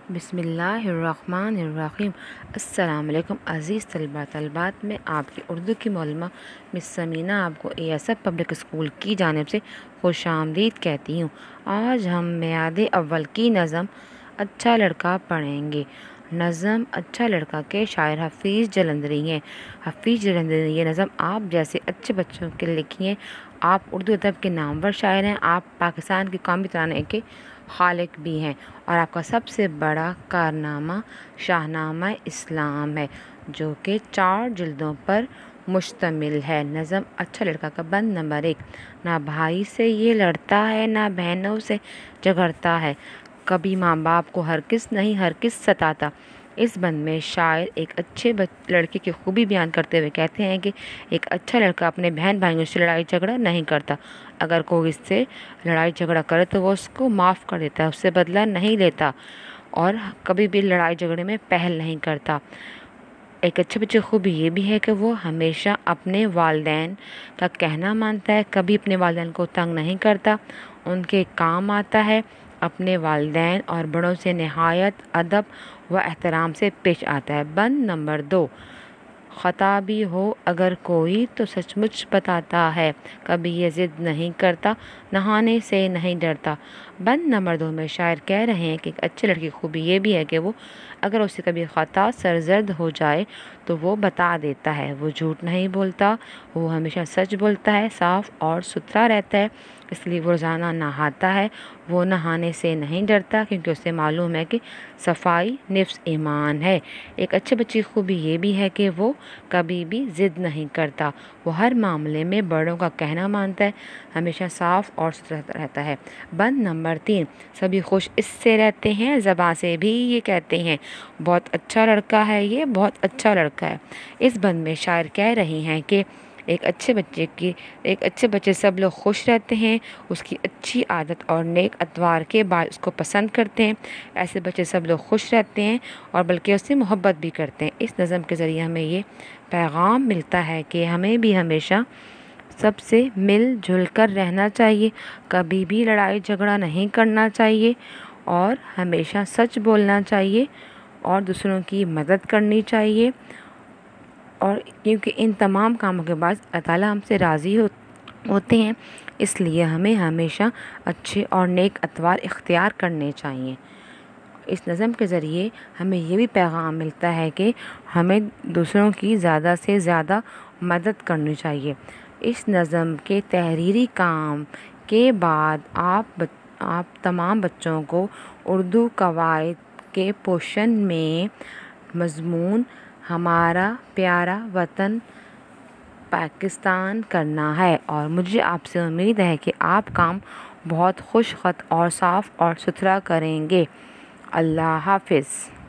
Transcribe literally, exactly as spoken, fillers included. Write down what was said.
بسم اللہ الرحمن الرحیم۔ السلام علیکم عزیز طلباء طالبات، میں آپ کی اردو کی معلمہ مس سمینہ آپ کو A S F public school کی جانب سے خوش آمدید کہتی ہوں۔ آج ہم میعاد اول کی نظم اچھا لڑکا پڑھیں گے۔ نظم اچھا لڑکا کے شاعر حفیظ جلندری ہیں۔ حفیظ جلندری نے یہ نظم آپ جیسے اچھے بچوں کے لکھی ہیں۔ آپ اردو ادب کے نامور شاعر ہیں۔ آپ پاکستان کے قومی ترانے کے خالق بھی ہیں، اور آپ کا سب سے بڑا کارنامہ شاہنامہ اسلام ہے، جو کہ چار جلدوں پر مشتمل ہے۔ نظم اچھا لڑکا کا بند نمبر ایک۔ نہ بھائی سے یہ لڑتا ہے، نہ بہنوں سے جھگڑتا ہے، کبھی ماں باپ کو ہرگز نہیں ہرگز ستاتا۔ اس بند میں شاعر ایک اچھے لڑکے کی خوبی بیان کرتے ہوئے کہتے ہیں کہ ایک اچھا لڑکا اپنے بہن بھائیوں سے لڑائی جھگڑا نہیں کرتا۔ اگر کوئی اس سے لڑائی جھگڑا کرے تو وہ اس کو معاف کر دیتا ہے، اس سے بدلہ نہیں لیتا، اور کبھی بھی لڑائی جھگڑے میں پہل نہیں کرتا۔ ایک اچھے بچے کی خوبی یہ بھی ہے کہ وہ ہمیشہ اپنے والدین کا کہنا مانتا ہے، کبھی اپنے والدین کو تنگ نہیں کرتا، ان کے کام آتا ہے، اپنے والدین اور بڑوں سے نہایت ادب و احترام سے پیش آتا ہے۔ بند نمبر دو۔ خطا بھی ہو اگر کوئی تو سچ مچ بتاتا ہے، کبھی یہ ضد نہیں کرتا، نہانے سے نہیں ڈرتا۔ بند نمبر دو میں شاعر کہہ رہے ہیں کہ ایک اچھے لڑکی کی خوبی یہ بھی ہے کہ وہ اگر اسے کبھی خطا سرزد ہو جائے تو وہ بتا دیتا ہے، وہ جھوٹ نہیں بولتا، وہ ہمیشہ سچ بولتا ہے، صاف اور ستھرا رہتا ہے، اس لیے وہ روزانہ نہاتا ہے، وہ نہانے سے نہیں ڈرتا کیونکہ اسے معلوم ہے کہ صفائی نفس ایمان ہے۔ ایک اچھے بچے کی خوبی یہ بھی ہے کہ وہ کبھی بھی ضد نہیں کرتا، وہ ہر معاملے میں بڑوں کا کہنا مانتا ہے، ہمیشہ صاف اور ستھرا رہتا ہے۔ بند نمبر تین۔ سبھی خوش اس سے رہتے ہیں، زبان سے بھی یہ کہتے ہیں، بہت اچھا لڑکا ہے یہ، بہت اچھا لڑکا ہے۔ اس بند میں شاعر کہہ رہے ہیں کہ ایک اچھے بچے کی ایک اچھے بچے سب لوگ خوش رہتے ہیں، اس کی اچھی عادت اور نیک اطوار کے بعد اس کو پسند کرتے ہیں۔ ایسے بچے سب لوگ خوش رہتے ہیں اور بلکہ اس سے محبت بھی کرتے ہیں۔ اس نظم کے ذریعے ہمیں یہ پیغام ملتا ہے کہ ہمیں بھی ہمیشہ سب سے مل جل کر رہنا چاہیے، کبھی بھی لڑائی جھگڑا نہیں کرنا چاہیے، اور ہمیشہ سچ بولنا چاہیے اور دوسروں کی مدد کرنی چاہیے، اور کیونکہ ان تمام کاموں کے بعد اللہ تعالیٰ ہم سے راضی ہوتے ہیں، اس لیے ہمیں ہمیشہ اچھے اور نیک اطوار اختیار کرنے چاہیے۔ اس نظم کے ذریعے ہمیں یہ بھی پیغام ملتا ہے کہ ہمیں دوسروں کی زیادہ سے زیادہ مدد کرنی چاہیے۔ اس نظم کے تحریری کام کے بعد آپ آپ تمام بچوں کو اردو قواعد کے پورشن میں مضمون ہمارا پیارا وطن پاکستان کرنا ہے، اور مجھے آپ سے امید ہے کہ آپ کام بہت خوش خط اور صاف اور ستھرا کریں گے۔ اللہ حافظ۔